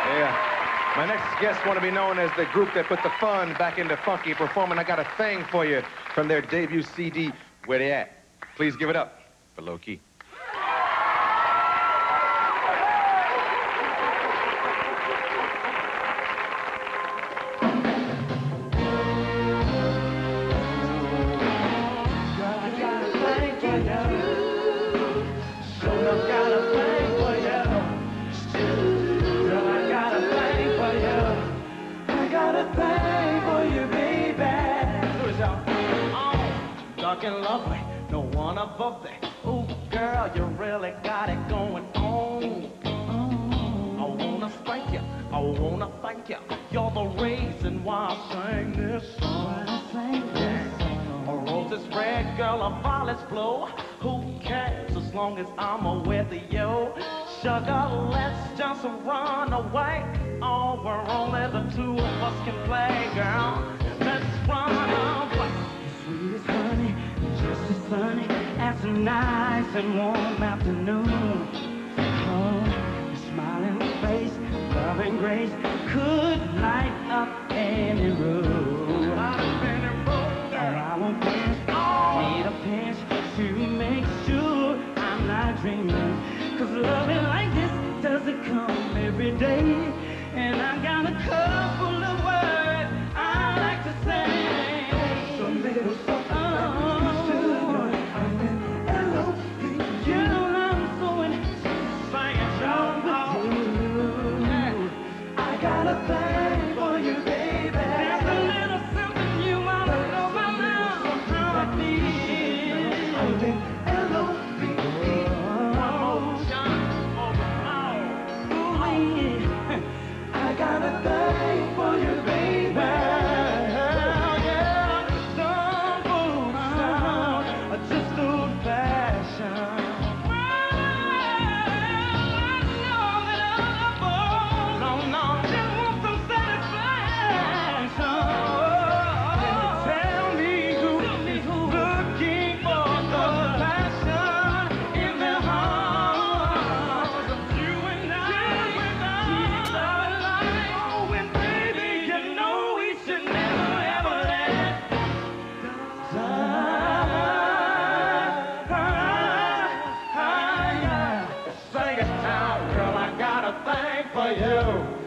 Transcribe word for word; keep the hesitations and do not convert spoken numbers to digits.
Yeah. My next guests want to be known as the group that put the fun back into funky performing. I got a thing for you from their debut C D, Where They At? Please give it up for Low Key. Dark and lovely, no one above that. Ooh, girl, you really got it going on. I wanna spank you, I wanna thank you. You're the reason why I sing this song. Yeah. A rose is red, girl, a violet's blue. Who cares as long as I'm with you? Sugar, let's just run away. Oh, we're only the two of us can play, girl. Let's run away. Sweet as honey, just as sunny as a nice and warm afternoon. Oh, your smiling face, loving grace could light up any room. I won't pinch, need a pinch to make sure I'm not dreaming. Cause loving like this doesn't come every day. And I got a couple of words I like to say. Some little something oh, I'm in L O V E. You know I'm so in love with you. I got a thing for you, baby. There's a little something you wanna know my love. How I feel. I'm in L O V E. I got a thing for you, baby. Girl, I got a thing for you.